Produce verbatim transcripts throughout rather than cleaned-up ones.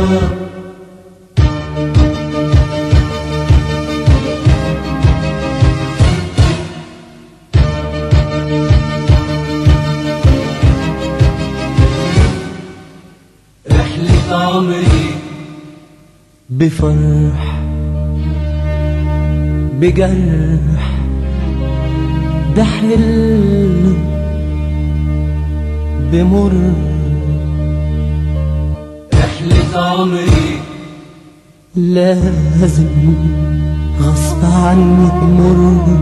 رحلة عمري بفرح بجرح بحلو بمر، رحلة عمري لازم غصب عني تمر.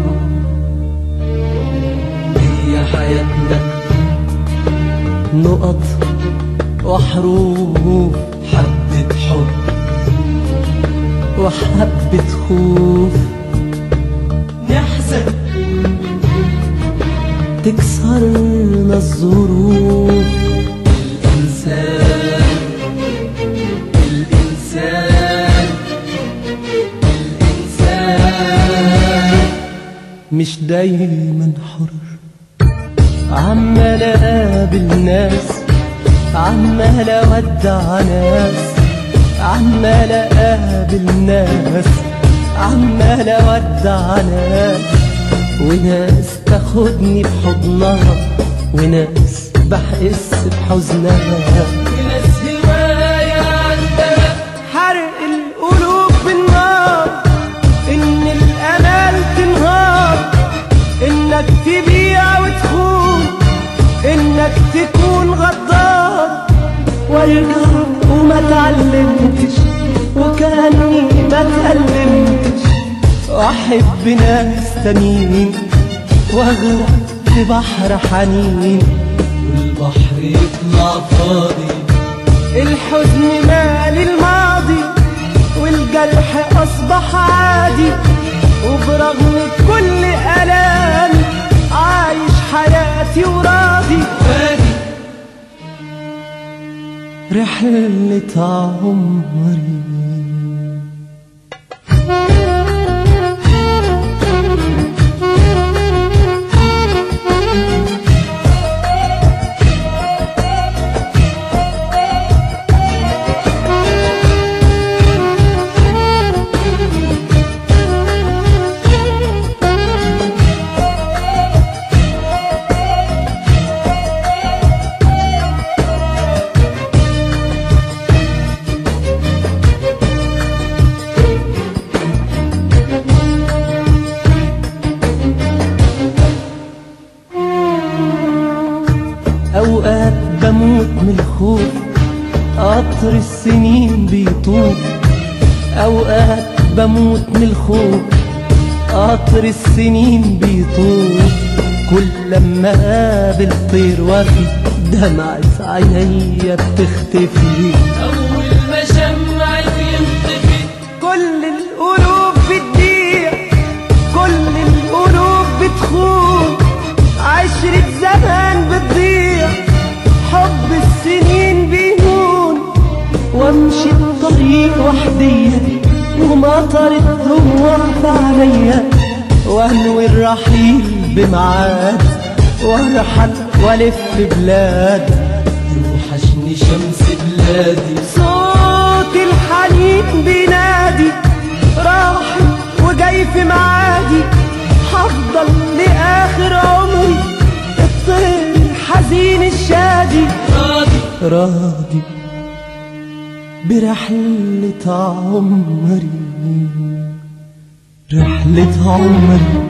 هي حياتنا نقط وحروف، حبة حب وحبة خوف، نحزن تكسرنا الظروف. الإنسان الإنسان الإنسان مش دايما حر، عمال اقابل ناس، عمال اودع ناس، عمال اقابل ناس، عمال اودع ناس، وناس تاخدني بحضنها، وناس بحس بحزنها، وناس هواية عندها حرق القلوب بالنار، ان الامال تنهار، انك تبيع وتخون، انك تكون غدار. وارجع وما اتعلمتش وكاني ما اتألمتش، واحب ناس تانيين واغرق في بحر حنين، والبحر يطلع فاضي، الحزن مالي الماضي، والجرح اصبح عادي، وبرغم كل الام عايش حياتي وراضي. رحلة عمري أوقات بموت من الخوف، قطر السنين بيطوف، أوقات بموت من الخوف، قطر السنين بيطوف، كل لما قابل طير وفي دمعة عينيا بتختفي، أول ما شمعي ينطفي كل القلوب بتضيع، كل القلوب بتخون، عشرة زمان بتضيع، حب السنين بيهون، وامشي الطريق وحديا ومطر الدموع في عينيا، وانوي الرحيل بميعاد وارحل والف بلاد، يوحشني شمس بلادي، صوت الحنين بينادي، راح وجاي في معادي، هفضل لآخر عمري الطير الحزين الشادي، راضي راضي برحلة عمري، رحلة عمري.